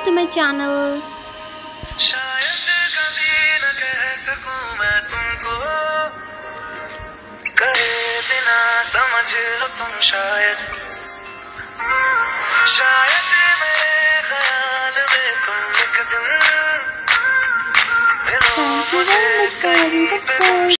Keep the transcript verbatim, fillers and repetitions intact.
to my channel. शायद कभी न कह सकूं मैं तुमको, कहे बिना समझ लो तुम शायद, शायद मेरे ख्याल में तुम एक दिन मिलो मुझे कहीं पे।